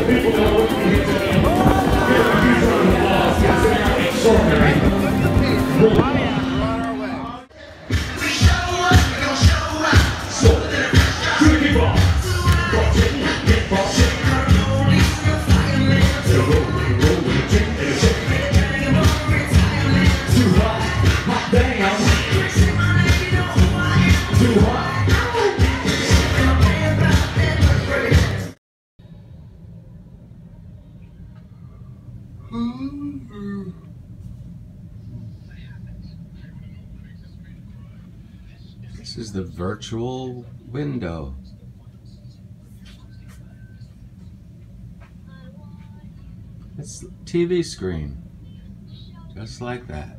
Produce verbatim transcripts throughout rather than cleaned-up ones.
This is the virtual window. It's a T V screen, just like that.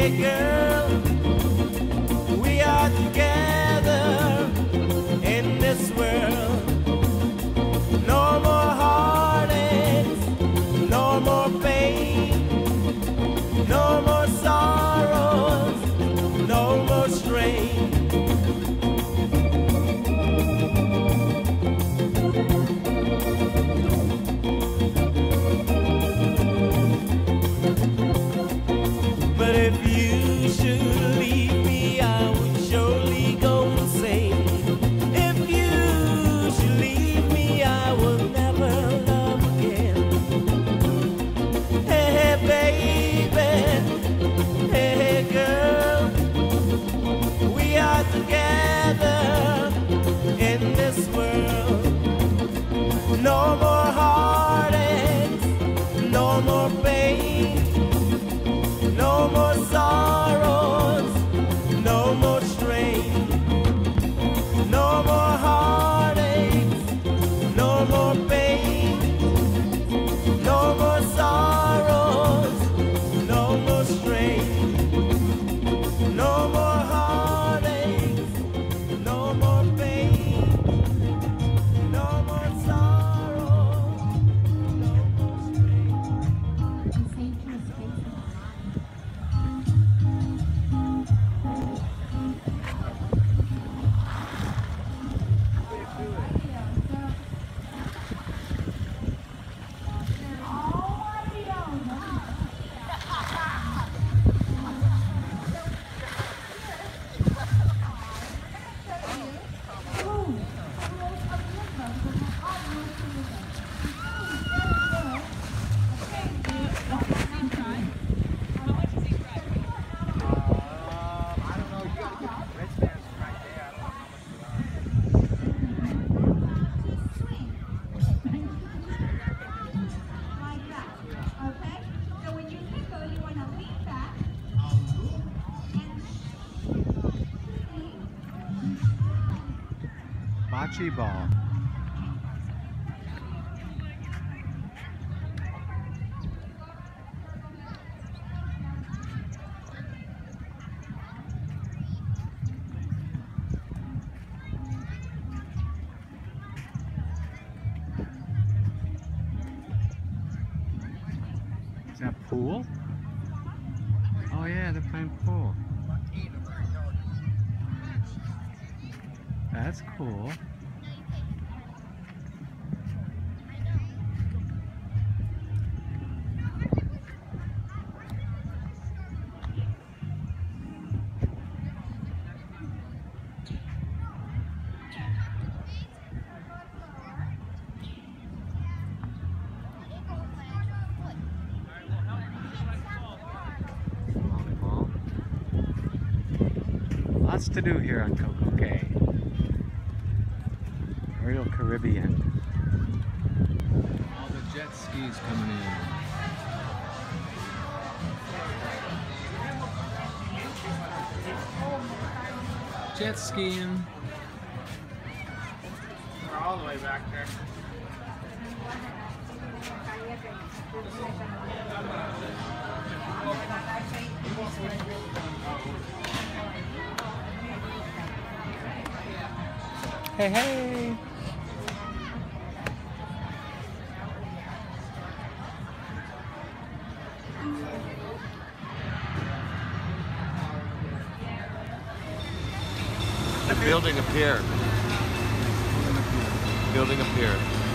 Hey girl, we are together in this world. No more heartaches, no more pain, no more sorrows, no more strain. But if you should leave me, I would surely go insane. If you should leave me, I will never love again. Hey, hey baby, hey, hey girl, we are together in this world. No more heartaches, no more pain, no more sorrows, no more strain. No more heartaches, no more pain, no more sorrows, no more strain. No more heartaches, no more pain, no more sorrows, no more strain. Bocce ball. Is that pool? Oh yeah, they're playing pool. That's cool. Volleyball. Lots to do here on Coco Cay. Real Caribbean. All the jet skis coming in. Jet skiing. We're all the way back there. Hey, hey! The building a pier. Building a pier.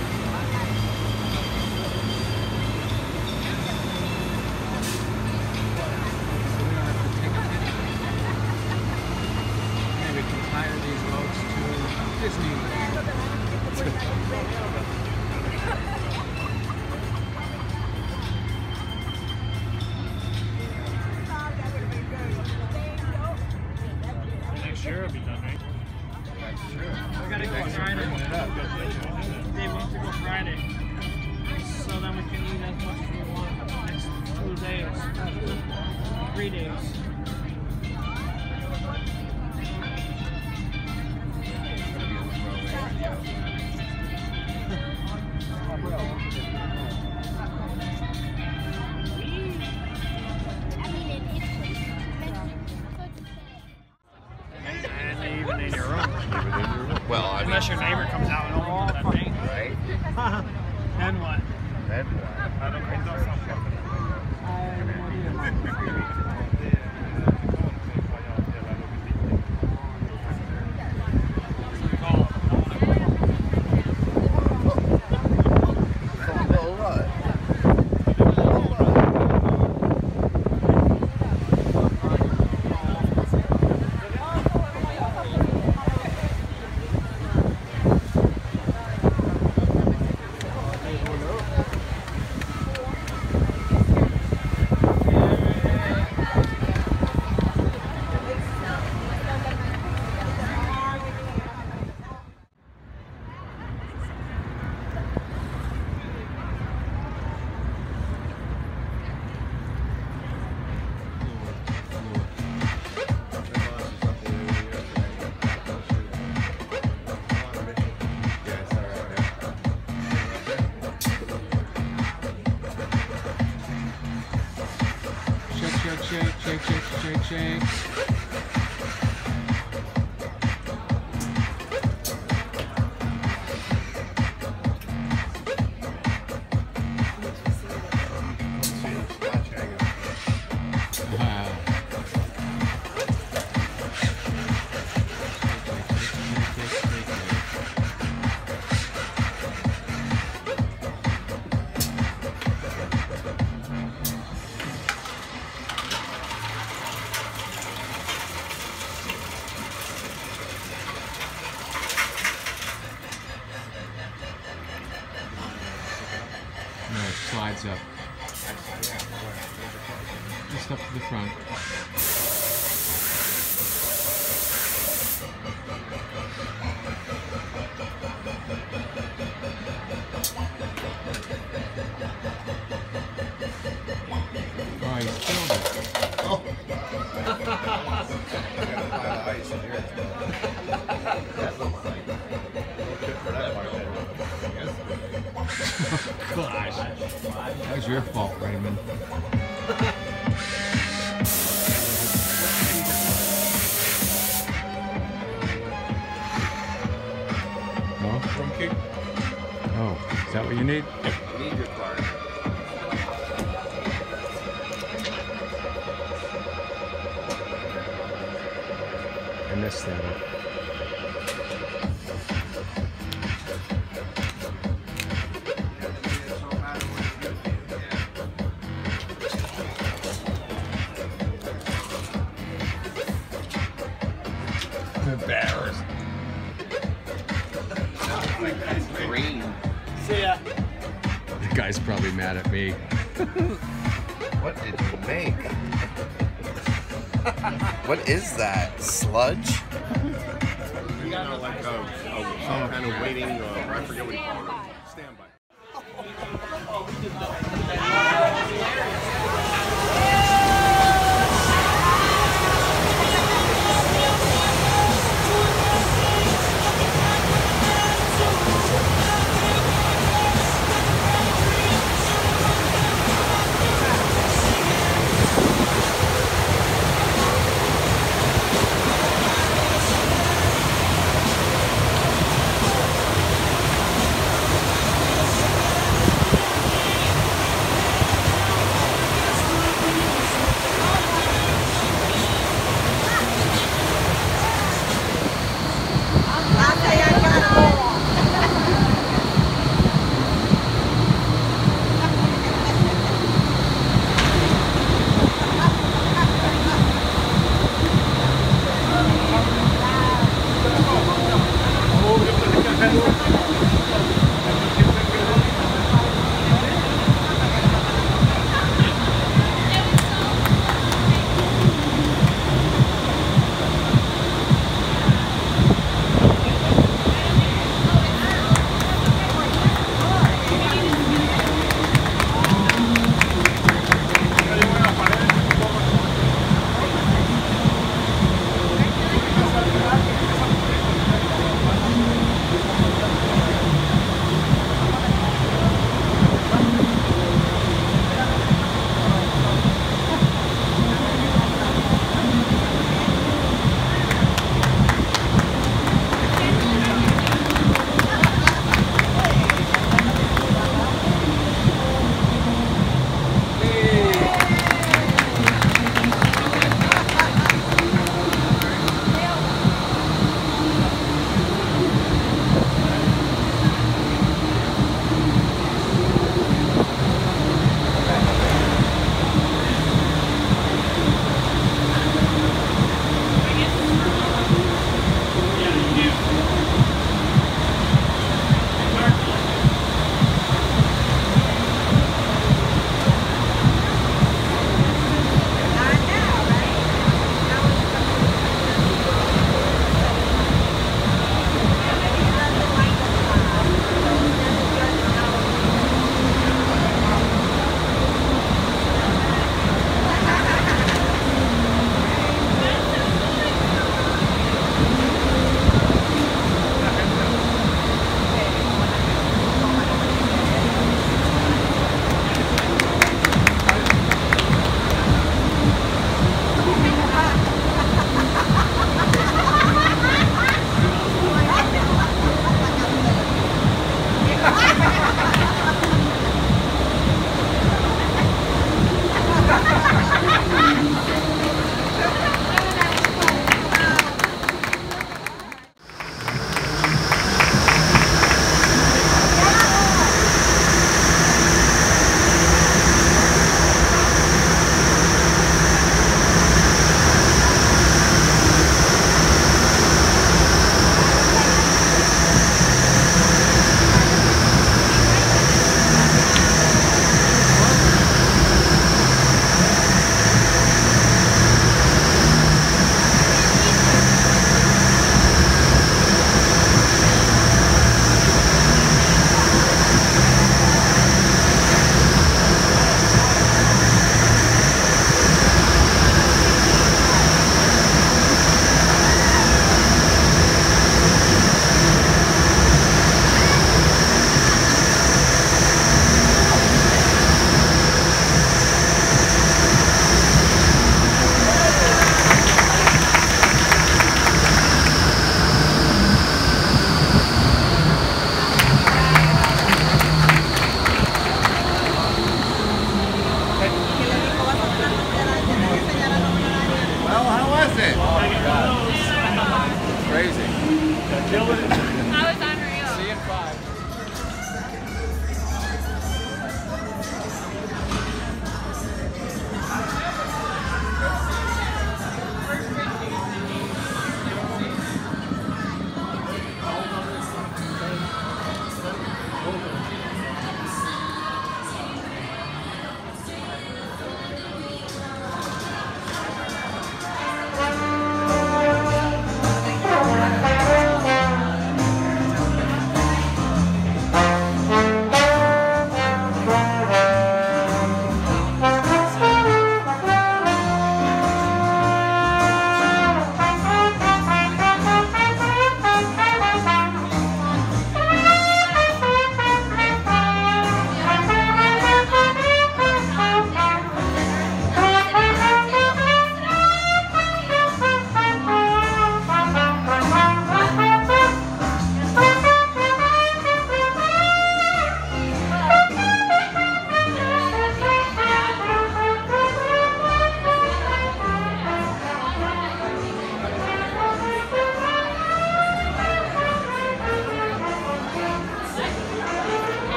Maybe we can hire these boats to Disneyland. Next year it'll be done, right? That's true. We gotta go Friday. They want to go Friday. So then we can eat as much as we want the next two days. Three days. Unless your neighbor comes out and opens that thing. Right? Then what? Then what? Shake, shake, shake, shake, shake, shake. No, it slides up. Just up to the front. Oh, he's killed it. Oh. Gosh. That was your fault, Raymond. No? Oh, is that what you need? You need your card. And this thing. Embarrassed. Green. See ya. The guy's probably mad at me. What did you make? What is that? Sludge? You know, like a, a, some kind of waiting, uh, I forget what you call it. Standby. is it? Oh my God. Crazy. That was unreal. See you in five.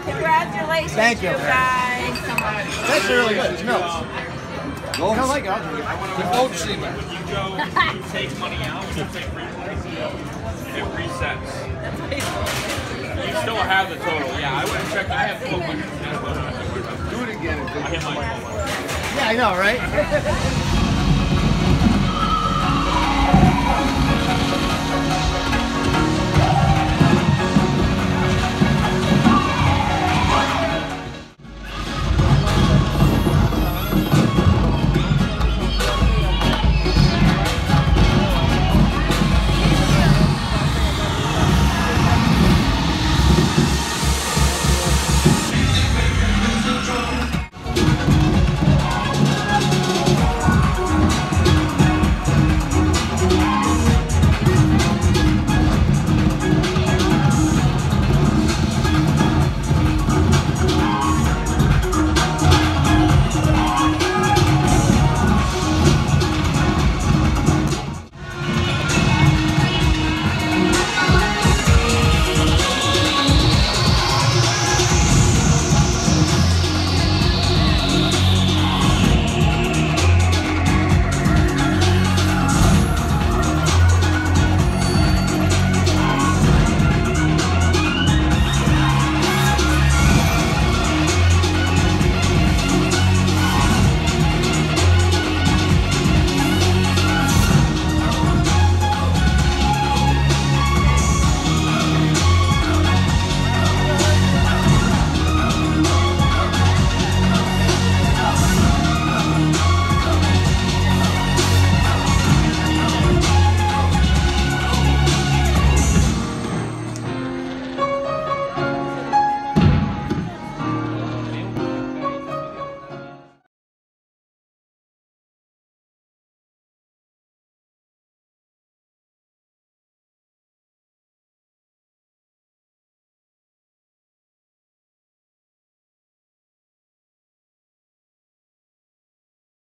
Congratulations, Thank you. you guys. So much. It's actually really good. It's milk. I don't like it. I'll drink it. The goat seaman. When you go, you take money out, you take replays, it resets. You still have the total. Yeah, I would have checked. I have twelve hundred. Do it again. I hit my twelve hundred. Yeah, I know, right?